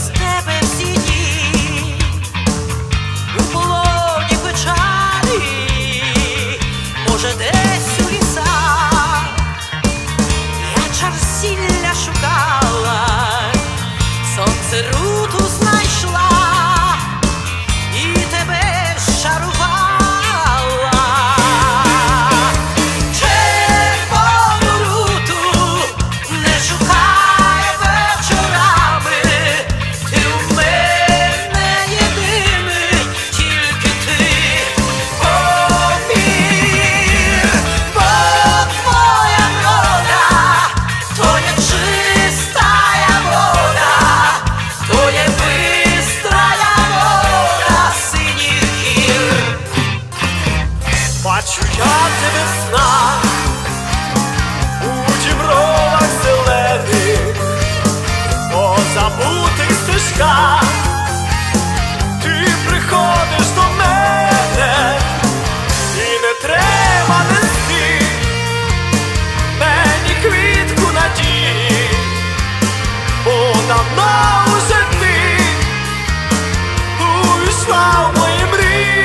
тебе всі дні, у полоні печалі, може, десь у лісах я чар зілля шукала, сонце руту знайшла і тебе щарувала. Бачу я тебе в снах, у дібровах зелених, по забутих стежках. Ти приходиш до мене, і не треба нести мені квітку надії, бо давно уже ти увійшла в мої мрії.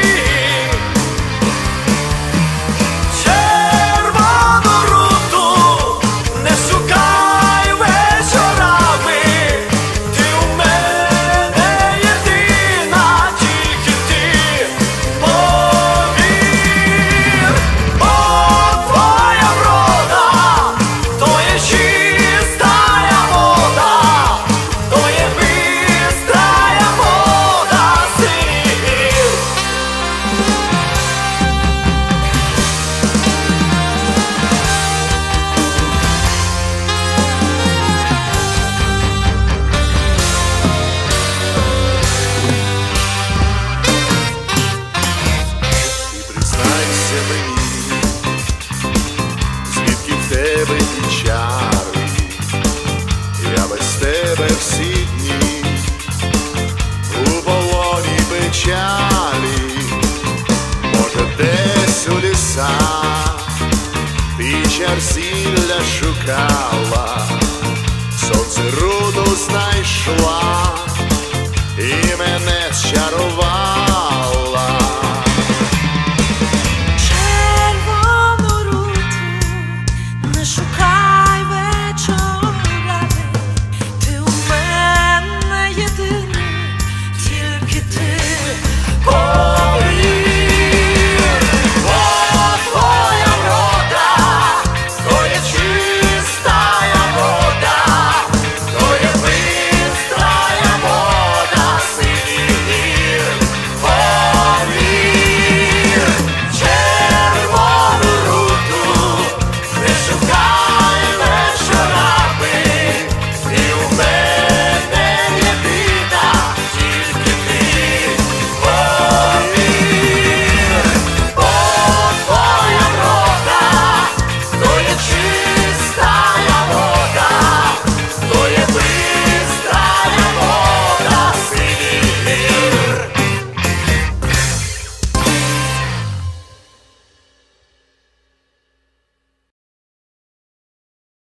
Звідки в тебе ті чари, я без тебе всі дні, у полоні печалі, може, десь у лісах ти чар зілля шукала, сонце руду знайшла.